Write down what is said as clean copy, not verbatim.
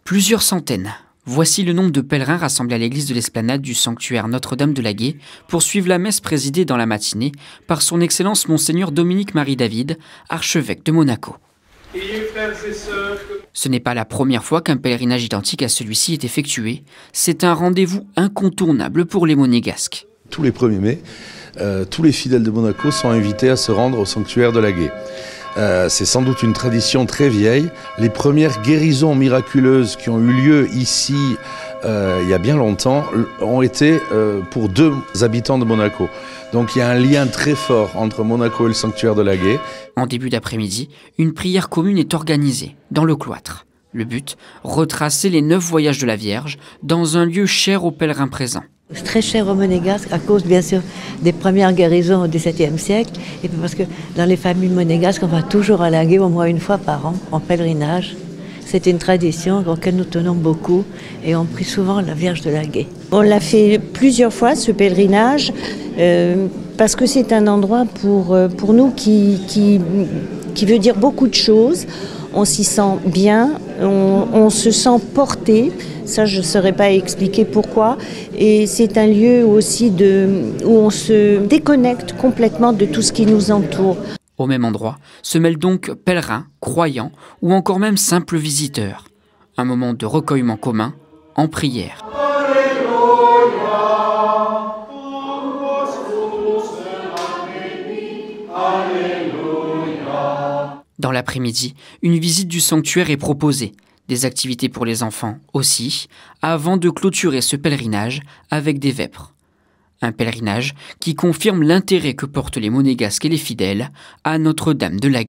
Plusieurs centaines. Voici le nombre de pèlerins rassemblés à l'église de l'Esplanade du sanctuaire Notre-Dame de Laguet pour suivre la messe présidée dans la matinée par son Excellence Monseigneur Dominique-Marie David, archevêque de Monaco. Ce n'est pas la première fois qu'un pèlerinage identique à celui-ci est effectué. C'est un rendez-vous incontournable pour les Monégasques. Tous les 1er mai, tous les fidèles de Monaco sont invités à se rendre au sanctuaire de Laguet. C'est sans doute une tradition très vieille. Les premières guérisons miraculeuses qui ont eu lieu ici il y a bien longtemps ont été pour 2 habitants de Monaco. Donc il y a un lien très fort entre Monaco et le sanctuaire de Laguet. En début d'après-midi, une prière commune est organisée dans le cloître. Le but, retracer les 9 voyages de la Vierge dans un lieu cher aux pèlerins présents. C'est très cher aux Monégasques à cause bien sûr des premières guérisons au XVIIe siècle et puis parce que dans les familles monégasques on va toujours à Laguet au moins une fois par an en pèlerinage. C'est une tradition auquel nous tenons beaucoup et on prie souvent la Vierge de Laguet. On l'a fait plusieurs fois ce pèlerinage parce que c'est un endroit pour nous qui veut dire beaucoup de choses. On s'y sent bien, on se sent porté. Ça, je ne saurais pas expliquer pourquoi. Et c'est un lieu aussi où on se déconnecte complètement de tout ce qui nous entoure. Au même endroit se mêlent donc pèlerins, croyants ou encore même simples visiteurs. Un moment de recueillement commun en prière. Dans l'après-midi, une visite du sanctuaire est proposée. Des activités pour les enfants aussi, avant de clôturer ce pèlerinage avec des vêpres. Un pèlerinage qui confirme l'intérêt que portent les Monégasques et les fidèles à Notre-Dame de Laguet.